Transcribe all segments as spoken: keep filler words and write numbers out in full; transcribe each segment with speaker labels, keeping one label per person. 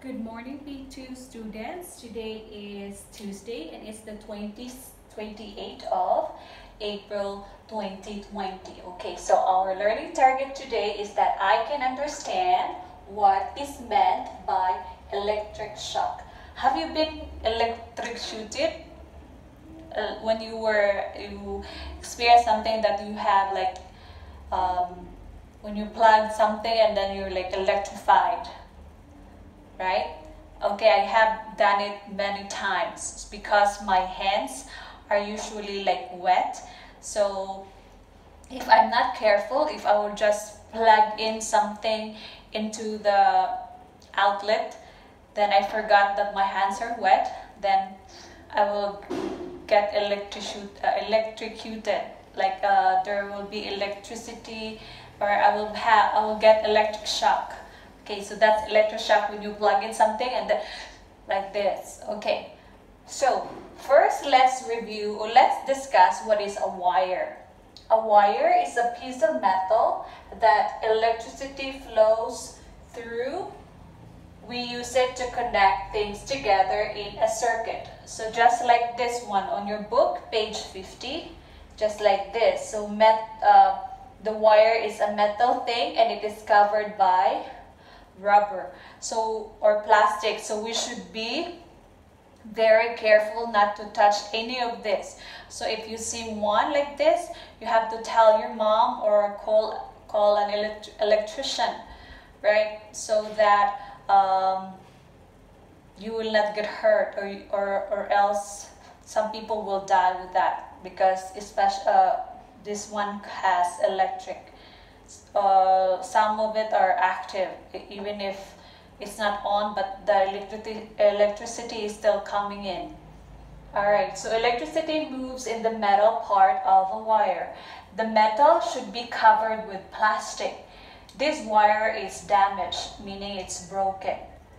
Speaker 1: Good morning, P two students. Today is Tuesday and it's the twentieth, twenty-eighth of April twenty twenty. Okay, so our learning target today is that I can understand what is meant by electric shock. Have you been electrocuted uh, when you were you experienced something that you have like um, when you plug something and then you're like electrified? Right? Okay, I have done it many times because my hands are usually like wet. So if I'm not careful, if I will just plug in something into the outlet, then I forgot that my hands are wet, then I will get electrocu- uh, electrocuted. Like uh, there will be electricity, or I will have I will get electric shock. Okay, so that's electric shock when you plug in something and then like this. Okay, so first let's review or let's discuss what is a wire. A wire is a piece of metal that electricity flows through. We use it to connect things together in a circuit. So just like this one on your book, page fifty, just like this. So met, uh, the wire is a metal thing and it is covered by rubber so or plastic, so we should be very careful not to touch any of this. So if you see one like this, you have to tell your mom or call call an elect electrician, right? So that um, you will not get hurt, or or or else some people will die with that, because especially uh, this one has electric. Uh, some of it are active, even if it's not on, but the electricity electricity is still coming in. Alright, so electricity moves in the metal part of a wire. The metal should be covered with plastic. This wire is damaged, meaning it's broken.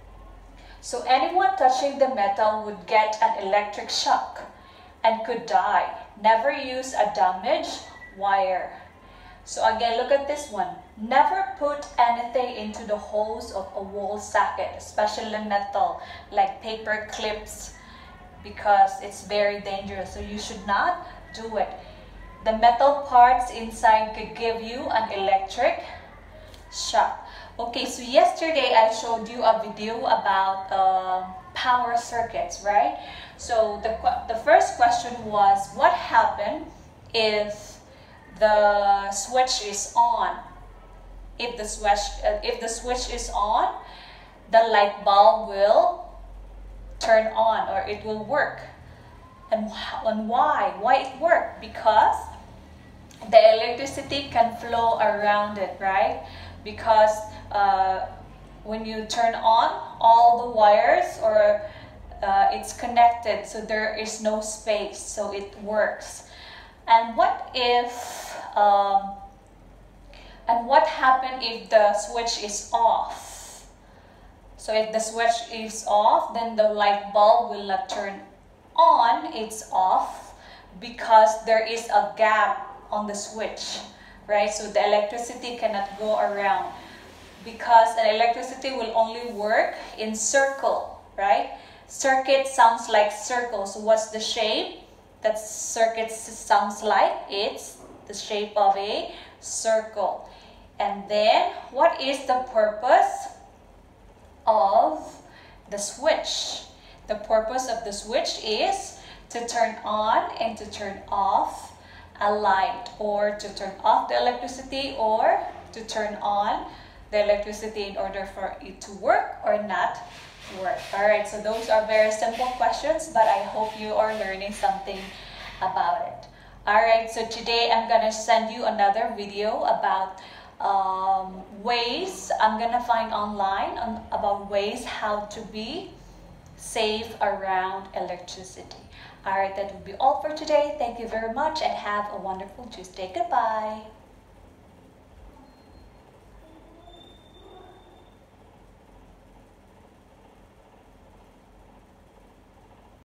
Speaker 1: So anyone touching the metal would get an electric shock and could die. Never use a damaged wire. So again, look at this one. Never put anything into the holes of a wall socket, especially metal, like paper clips, because it's very dangerous. So you should not do it. The metal parts inside could give you an electric shock. Okay, so yesterday I showed you a video about uh, power circuits, right? So the, the first question was, what happened if the switch is on? If the switch uh, if the switch is on, the light bulb will turn on, or it will work. And, and why? Why it work? Because the electricity can flow around it, right? Because uh, when you turn on all the wires, or uh, it's connected, so there is no space, so it works. And what if, um, and what happens if the switch is off? So if the switch is off, then the light bulb will not turn on, it's off, because there is a gap on the switch, right? So the electricity cannot go around, because an electricity will only work in circle, right? Circuit sounds like circle, so what's the shape that circuit sounds like? It's the shape of a circle. And then what is the purpose of the switch? The purpose of the switch is to turn on and to turn off a light, or to turn off the electricity, or to turn on the electricity in order for it to work or not work. Alright, so those are very simple questions, but I hope you are learning something about it. Alright, so today I'm gonna send you another video about um, ways I'm gonna find online on, about ways how to be safe around electricity. Alright, that will be all for today. Thank you very much and have a wonderful Tuesday. Goodbye.